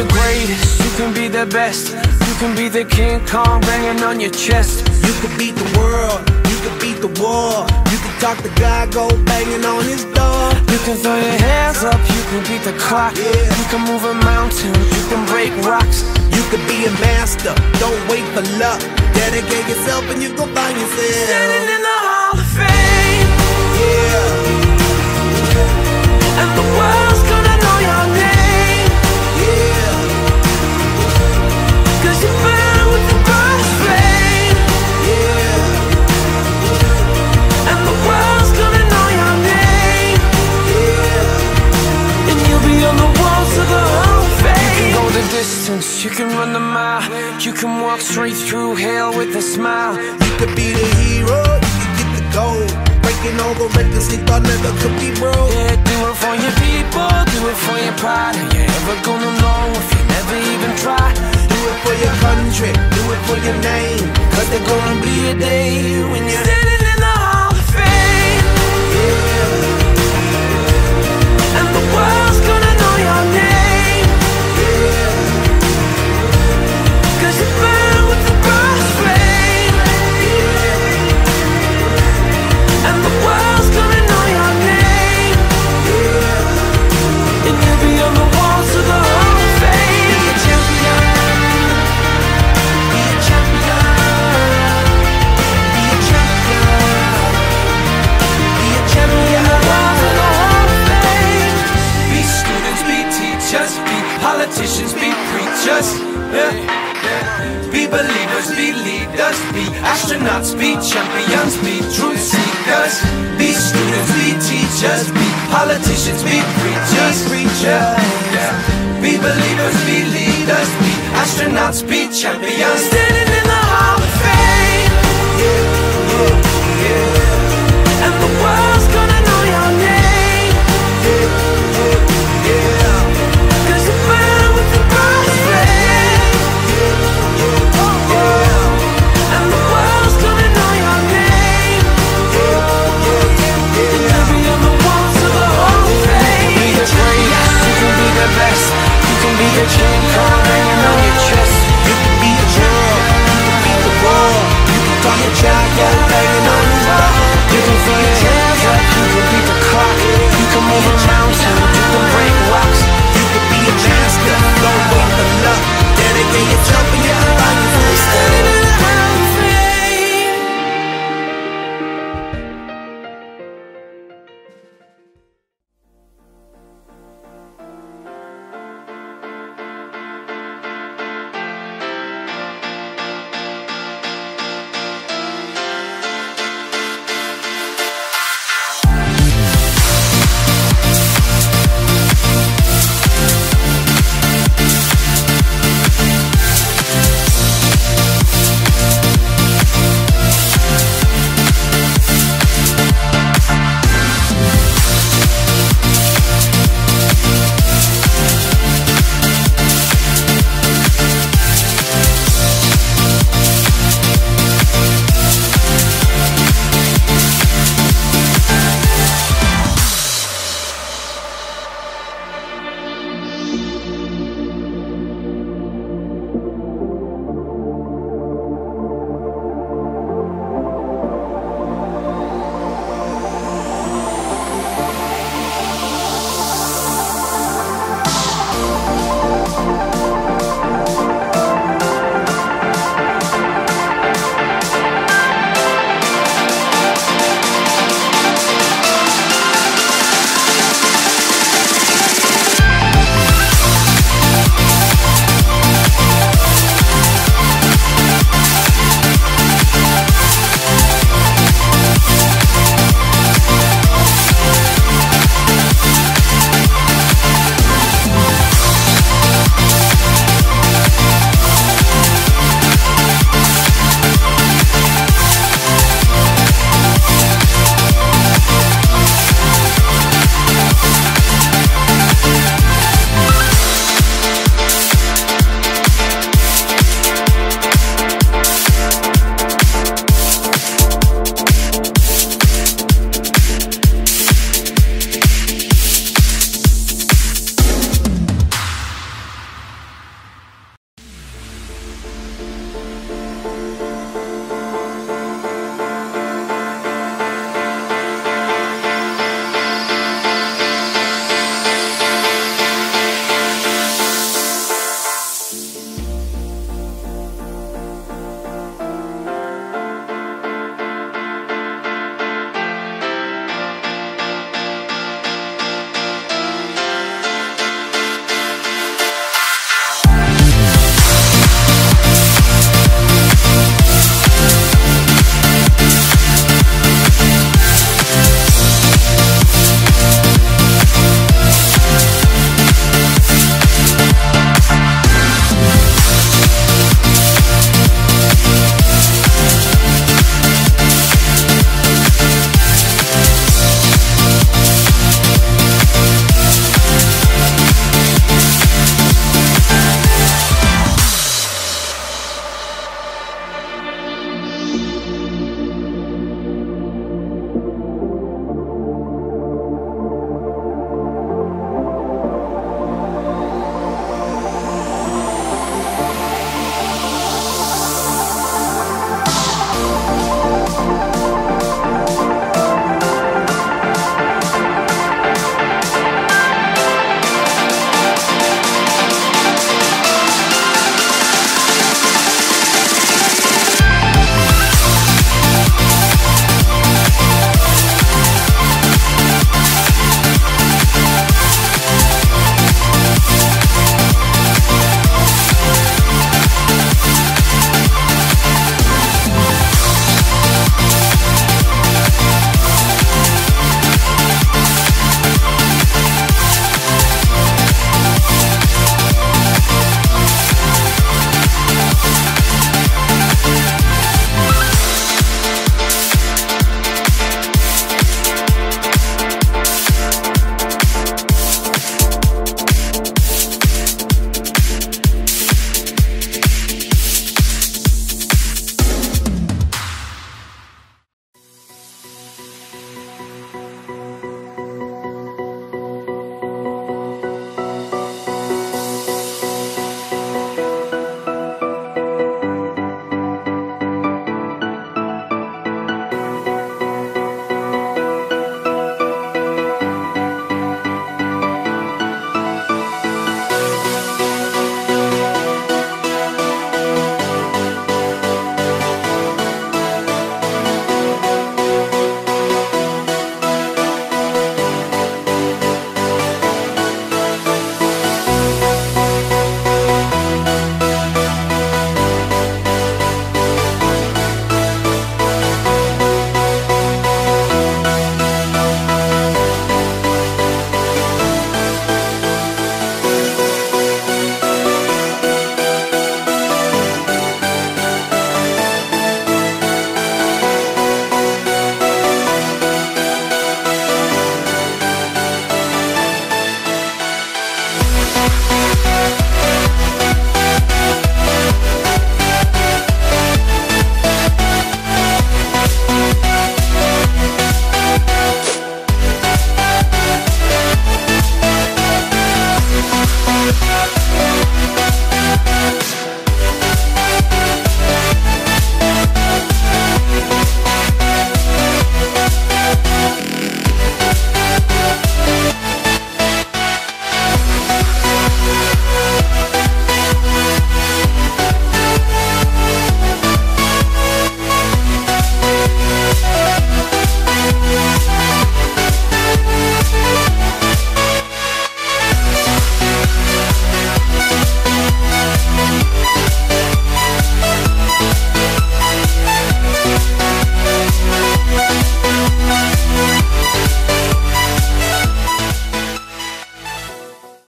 the greatest, you can be the best. You can be the King Kong banging on your chest. You can beat the world, you can beat the war. You can talk to God, go banging on his door. You can throw your hands up, you can beat the clock. You can move a mountain, you can break rocks. You can be a master, don't wait for luck. Dedicate yourself and you gon' find yourself standing in the Hall of Fame. Yeah. And the world's gonna know your name. Yeah. Cause you burn with the brightest flame. Yeah. And the world's gonna know your name. Yeah. And you'll be on the walls of the Hall of Fame. You can go the distance, you can run the mile. You can walk straight through hell with a smile. You could be the hero, you can get the gold. Breaking all the records they thought never could be broke. Yeah, do it for your people, do it for your pride. Are you ever gonna know if you never even try? Do it for your country, do it for your name. Cause there's gonna be a day when you're standing in the Hall of Fame. Yeah. And the world's gonna know your name. Yeah. Cause you burn with the brightest flame. And the world's gonna know your name. And you'll be on the walls of the Hall of Fame. Be a champion. Be a champion. Be a champion. Be a champion. The walls of the Hall of Fame. Be students, be teachers, be politicians, be preachers. Be believers, be leaders, be astronauts, be champions, be truth seekers. Be students, be teachers, be politicians, be preachers. Be believers, be leaders, be astronauts, be champions. Standing in the Hall of Fame. And the world's gonna know your name. Cause you burn with the brightest flame. And the world's gonna know your name. And you'll be on the walls of the Hall of Fame. You can be the greatest, you can be the best. You can be the King Kong hanging on your chest. You can be the world, you can beat the war. You can talk your child, go banging on his door. You can throw your hands up, you can beat the clock. You can move a mountain, you can break rocks. You can be a master, don't wait for